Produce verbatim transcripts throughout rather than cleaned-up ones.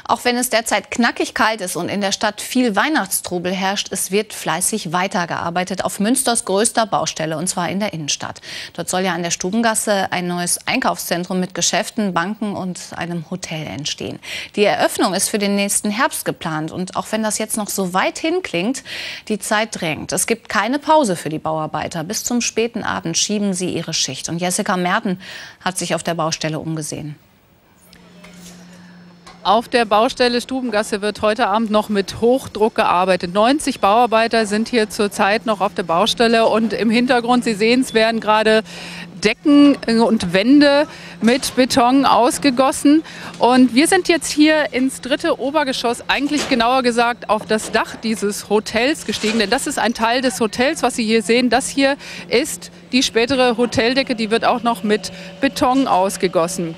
Auch wenn es derzeit knackig kalt ist und in der Stadt viel Weihnachtstrubel herrscht, es wird fleißig weitergearbeitet auf Münsters größter Baustelle, und zwar in der Innenstadt. Dort soll ja an der Stubengasse ein neues Einkaufszentrum mit Geschäften, Banken und einem Hotel entstehen. Die Eröffnung ist für den nächsten Herbst geplant. Und auch wenn das jetzt noch so weit hin klingt, die Zeit drängt. Es gibt keine Pause für die Bauarbeiter. Bis zum späten Abend schieben sie ihre Schicht. Und Jessica Merten hat sich auf der Baustelle umgesehen. Auf der Baustelle Stubengasse wird heute Abend noch mit Hochdruck gearbeitet. neunzig Bauarbeiter sind hier zurzeit noch auf der Baustelle und im Hintergrund, Sie sehen es, werden gerade Decken und Wände mit Beton ausgegossen. Und wir sind jetzt hier ins dritte Obergeschoss, eigentlich genauer gesagt auf das Dach dieses Hotels gestiegen. Denn das ist ein Teil des Hotels, was Sie hier sehen. Das hier ist die spätere Hoteldecke, die wird auch noch mit Beton ausgegossen.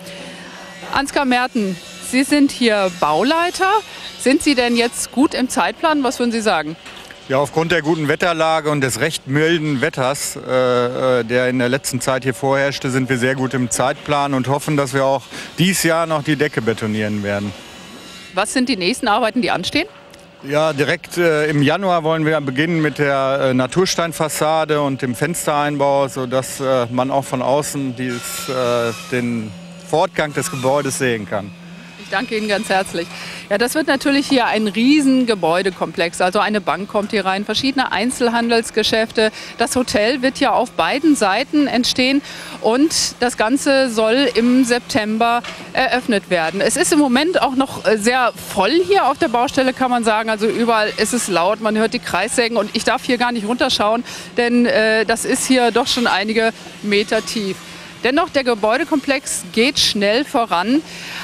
Ansgar Merten, Sie sind hier Bauleiter. Sind Sie denn jetzt gut im Zeitplan? Was würden Sie sagen? Ja, aufgrund der guten Wetterlage und des recht milden Wetters, äh, der in der letzten Zeit hier vorherrschte, sind wir sehr gut im Zeitplan und hoffen, dass wir auch dieses Jahr noch die Decke betonieren werden. Was sind die nächsten Arbeiten, die anstehen? Ja, direkt äh, im Januar wollen wir beginnen mit der äh, Natursteinfassade und dem Fenstereinbau, sodass äh, man auch von außen dieses, äh, den Fortgang des Gebäudes sehen kann. Ich danke Ihnen ganz herzlich. Ja, das wird natürlich hier ein riesen Gebäudekomplex. Also eine Bank kommt hier rein, verschiedene Einzelhandelsgeschäfte. Das Hotel wird ja auf beiden Seiten entstehen und das Ganze soll im September eröffnet werden. Es ist im Moment auch noch sehr voll hier auf der Baustelle, kann man sagen. Also überall ist es laut, man hört die Kreissägen und ich darf hier gar nicht runterschauen, denn äh, das ist hier doch schon einige Meter tief. Dennoch, der Gebäudekomplex geht schnell voran.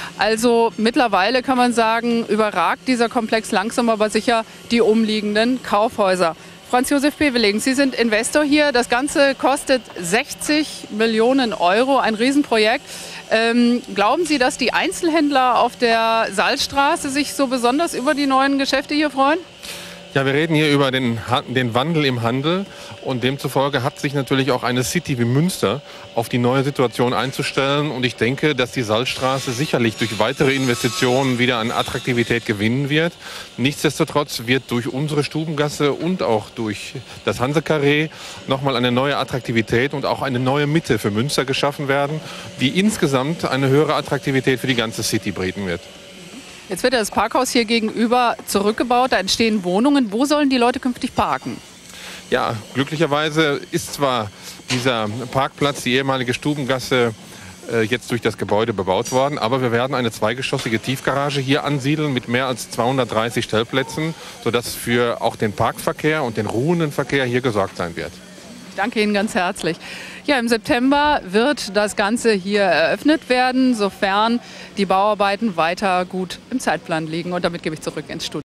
Also mittlerweile kann man sagen, überragt dieser Komplex langsam aber sicher die umliegenden Kaufhäuser. Franz Josef Peveling, Sie sind Investor hier. Das Ganze kostet sechzig Millionen Euro, ein Riesenprojekt. Ähm, glauben Sie, dass die Einzelhändler auf der Salzstraße sich so besonders über die neuen Geschäfte hier freuen? Ja, wir reden hier über den, den Wandel im Handel und demzufolge hat sich natürlich auch eine City wie Münster auf die neue Situation einzustellen. Und ich denke, dass die Salzstraße sicherlich durch weitere Investitionen wieder an Attraktivität gewinnen wird. Nichtsdestotrotz wird durch unsere Stubengasse und auch durch das Hanse-Karree nochmal eine neue Attraktivität und auch eine neue Mitte für Münster geschaffen werden, die insgesamt eine höhere Attraktivität für die ganze City bieten wird. Jetzt wird das Parkhaus hier gegenüber zurückgebaut, da entstehen Wohnungen. Wo sollen die Leute künftig parken? Ja, glücklicherweise ist zwar dieser Parkplatz, die ehemalige Stubengasse, äh, jetzt durch das Gebäude bebaut worden, aber wir werden eine zweigeschossige Tiefgarage hier ansiedeln mit mehr als zweihundertdreißig Stellplätzen, sodass für auch den Parkverkehr und den ruhenden Verkehr hier gesorgt sein wird. Ich danke Ihnen ganz herzlich. Ja, im September wird das Ganze hier eröffnet werden, sofern die Bauarbeiten weiter gut im Zeitplan liegen. Und damit gebe ich zurück ins Studio.